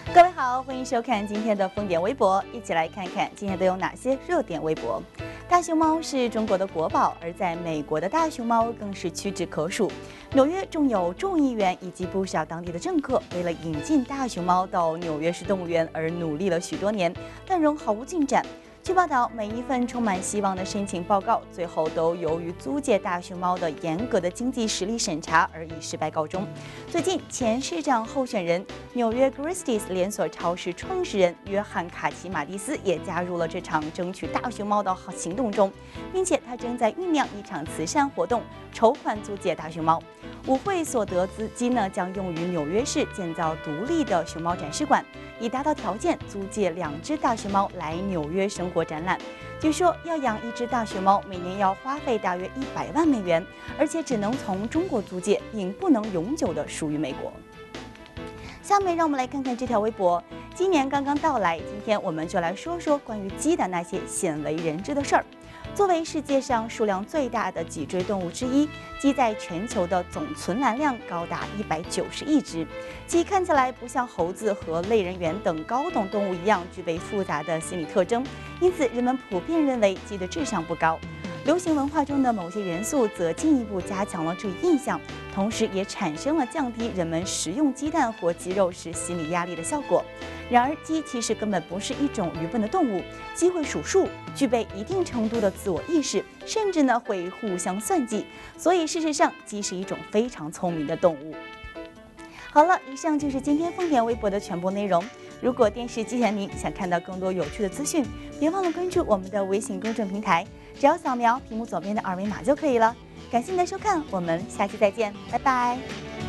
各位好，欢迎收看今天的风点微博，一起来看看今天都有哪些热点微博。大熊猫是中国的国宝，而在美国的大熊猫更是屈指可数。纽约重有众议员以及不少当地的政客，为了引进大熊猫到纽约市动物园而努力了许多年，但仍毫无进展。据报道，每一份充满希望的申请报告，最后都由于租借大熊猫的严格的经济实力审查而以失败告终。最近，前市长候选人、纽约 Christie's 连锁超市创始人约翰·卡奇马蒂斯也加入了这场争取大熊猫的行动中，并且他正在酝酿一场慈善活动，筹款租借大熊猫。舞会所得资金呢，将用于纽约市建造独立的熊猫展示馆，以达到条件租借2只大熊猫来纽约生活展览。据说要养1只大熊猫，每年要花费大约100万美元，而且只能从中国租借，并不能永久的属于美国。下面让我们来看看这条微博。今年刚刚到来，今天我们就来说说关于鸡的那些鲜为人知的事儿。作为世界上数量最大的脊椎动物之一，鸡在全球的总存栏量高达190亿只。鸡看起来不像猴子和类人猿等高等动物一样具备复杂的心理特征，因此人们普遍认为鸡的智商不高。流行文化中的某些元素则进一步加强了这一印象，同时也产生了降低人们食用鸡蛋或鸡肉时心理压力的效果。然而，鸡其实根本不是一种愚笨的动物，鸡会数数，具备一定程度的自我意识，甚至呢会互相算计。所以，事实上，鸡是一种非常聪明的动物。好了，以上就是今天风点微博的全部内容。如果电视机前您想看到更多有趣的资讯，别忘了关注我们的微信公众平台，只要扫描屏幕左边的2维码就可以了。感谢您的收看，我们下期再见，拜拜。